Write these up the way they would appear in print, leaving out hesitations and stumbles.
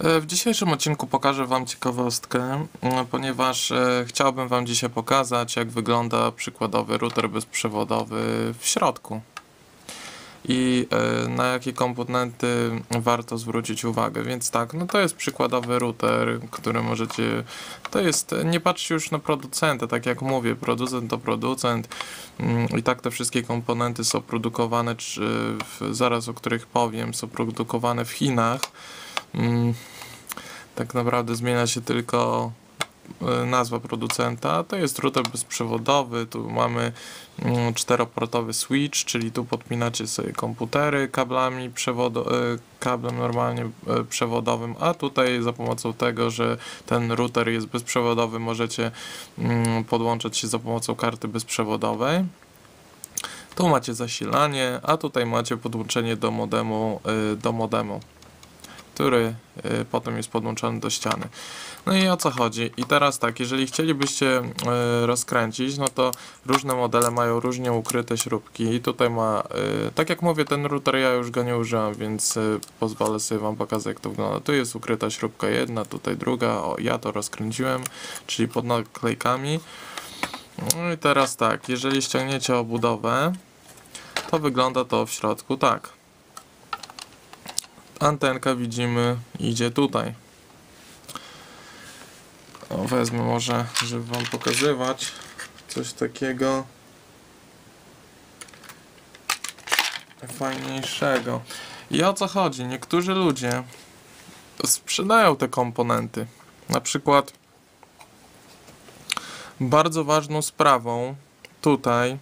W dzisiejszym odcinku pokażę Wam ciekawostkę, ponieważ chciałbym Wam dzisiaj pokazać, jak wygląda przykładowy router bezprzewodowy w środku i na jakie komponenty warto zwrócić uwagę. Więc tak, no to jest przykładowy router, który możecie, nie patrzcie już na producenta, tak jak mówię, producent to producent i tak te wszystkie komponenty są produkowane, zaraz o których powiem, są produkowane w Chinach. Tak naprawdę zmienia się tylko nazwa producenta. To jest router bezprzewodowy, tu mamy czteroportowy switch, czyli tu podpinacie sobie komputery kablem normalnie przewodowym, a tutaj za pomocą tego, że ten router jest bezprzewodowy, możecie podłączać się za pomocą karty bezprzewodowej. Tu macie zasilanie, a tutaj macie podłączenie do modemu, który potem jest podłączony do ściany. No i o co chodzi? I teraz tak, jeżeli chcielibyście rozkręcić, no to różne modele mają różnie ukryte śrubki. I tutaj ma, tak jak mówię, ten router ja już go nie użyłem, więc pozwolę sobie Wam pokazać, jak to wygląda. Tu jest ukryta śrubka jedna, tutaj druga. O, ja to rozkręciłem, czyli pod naklejkami. No i teraz tak, jeżeli ściągniecie obudowę, to wygląda to w środku tak. Antenka, widzimy, idzie tutaj. O, wezmę może, żeby Wam pokazywać coś takiego fajniejszego. I o co chodzi? Niektórzy ludzie sprzedają te komponenty. Na przykład bardzo ważną sprawą tutaj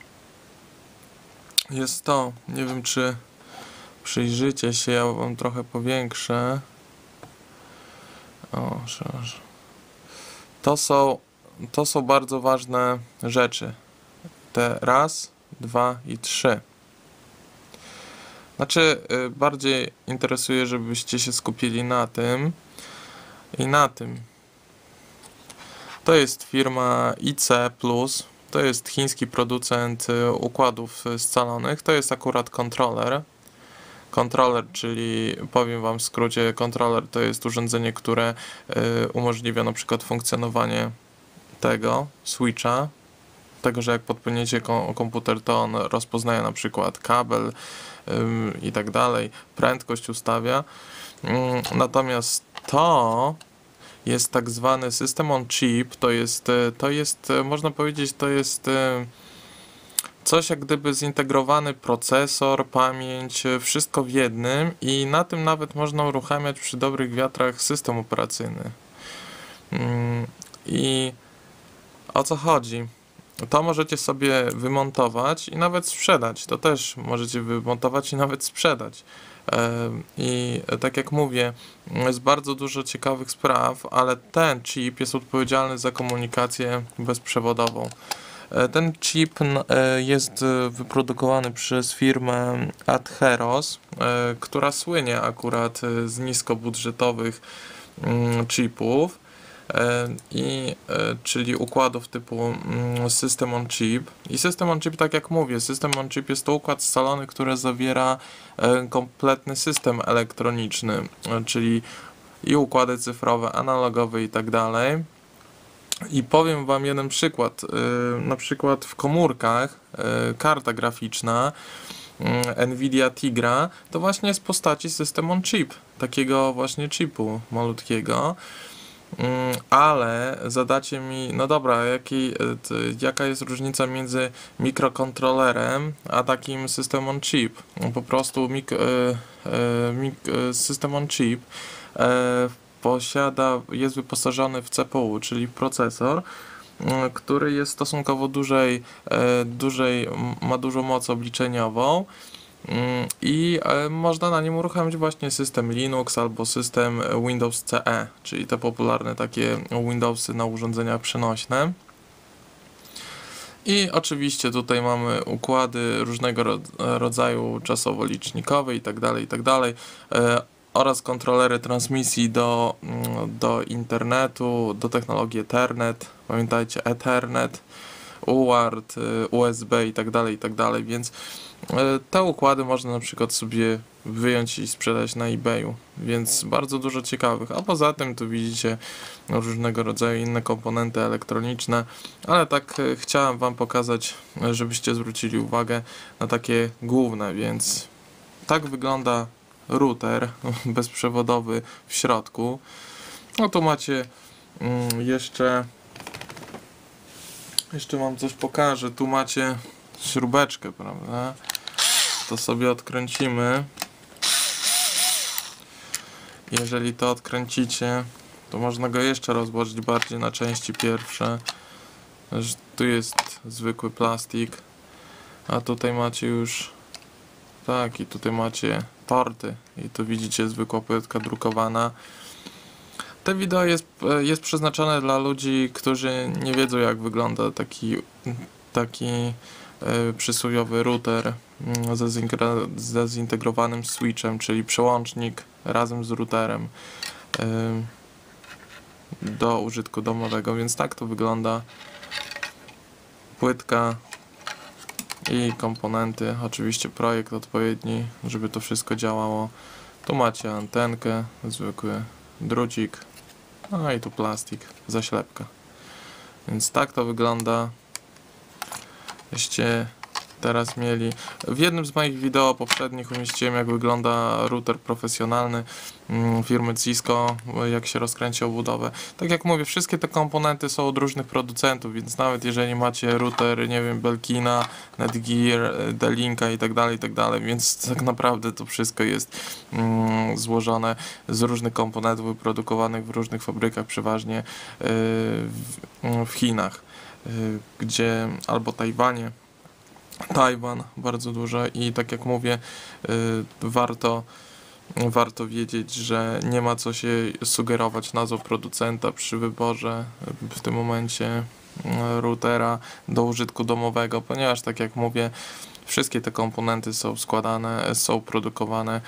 jest to, nie wiem czy przyjrzycie się, ja Wam trochę powiększę. O, to są bardzo ważne rzeczy. Te raz, dwa i trzy. Znaczy, bardziej interesuje, żebyście się skupili na tym i na tym. To jest firma IC+, to jest chiński producent układów scalonych, to jest akurat kontroler. Kontroler, czyli powiem Wam w skrócie, kontroler to jest urządzenie, które umożliwia na przykład funkcjonowanie tego switcha, tego, że jak podpłyniecie komputer, to on rozpoznaje na przykład kabel i tak dalej, prędkość ustawia. Natomiast to jest tak zwany system on chip, to jest można powiedzieć, to jest coś jak gdyby zintegrowany procesor, pamięć, wszystko w jednym i na tym nawet można uruchamiać przy dobrych wiatrach system operacyjny. I o co chodzi? To możecie sobie wymontować i nawet sprzedać. To też możecie wymontować i nawet sprzedać. I tak jak mówię, jest bardzo dużo ciekawych spraw, ale ten chip jest odpowiedzialny za komunikację bezprzewodową. Ten chip jest wyprodukowany przez firmę Atheros, która słynie akurat z niskobudżetowych chipów, czyli układów typu System on Chip. I System on Chip, tak jak mówię, System on Chip jest to układ scalony, który zawiera kompletny system elektroniczny, czyli i układy cyfrowe, analogowe i tak dalej. I powiem Wam jeden przykład, na przykład w komórkach karta graficzna Nvidia Tegra to właśnie jest w postaci System on Chip, takiego właśnie chipu malutkiego, ale zadacie mi, no dobra, jaka jest różnica między mikrokontrolerem a takim System on Chip? Po prostu System on Chip jest wyposażony w CPU, czyli w procesor, który jest stosunkowo ma dużą moc obliczeniową i można na nim uruchamiać właśnie system Linux albo system Windows CE, czyli te popularne takie Windowsy na urządzenia przenośne. I oczywiście tutaj mamy układy różnego rodzaju czasowo-licznikowe itd. Oraz kontrolery transmisji do internetu, do technologii Ethernet, pamiętajcie Ethernet, UART, USB itd., więc te układy można na przykład sobie wyjąć i sprzedać na eBayu, więc bardzo dużo ciekawych, a poza tym tu widzicie różnego rodzaju inne komponenty elektroniczne, ale tak chciałem wam pokazać, żebyście zwrócili uwagę na takie główne, więc tak wygląda router bezprzewodowy w środku. No tu macie jeszcze wam coś pokażę, tu macie śrubeczkę, prawda? To sobie odkręcimy. Jeżeli to odkręcicie, to można go jeszcze rozłożyć bardziej na części pierwsze. Tu jest zwykły plastik, a tutaj macie już tak, i tutaj macie porty i tu widzicie zwykła płytka drukowana. To wideo jest przeznaczone dla ludzi, którzy nie wiedzą, jak wygląda taki przysłowiowy router ze zintegrowanym switchem, czyli przełącznik razem z routerem do użytku domowego, więc tak to wygląda. Płytka i komponenty, oczywiście projekt odpowiedni, żeby to wszystko działało. Tu macie antenkę, zwykły drucik, no i tu plastik, zaślepka. Więc tak to wygląda. Jeście teraz mieli... W jednym z moich wideo poprzednich umieściłem, jak wygląda router profesjonalny firmy Cisco, jak się rozkręci obudowę. Tak jak mówię, wszystkie te komponenty są od różnych producentów, więc nawet jeżeli macie router, nie wiem, Belkina, Netgear, D-Linka i tak dalej, więc tak naprawdę to wszystko jest złożone z różnych komponentów wyprodukowanych w różnych fabrykach, przeważnie w Chinach, gdzie albo Tajwan bardzo dużo i tak jak mówię, warto wiedzieć, że nie ma co się sugerować nazwą producenta przy wyborze w tym momencie routera do użytku domowego, ponieważ tak jak mówię, wszystkie te komponenty są składane, są produkowane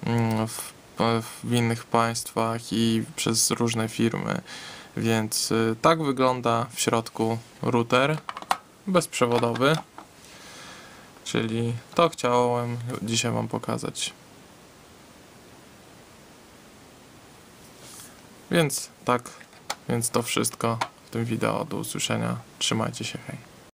w innych państwach i przez różne firmy, więc tak wygląda w środku router bezprzewodowy. Czyli to chciałem dzisiaj wam pokazać. Więc to wszystko w tym wideo. Do usłyszenia. Trzymajcie się, hej.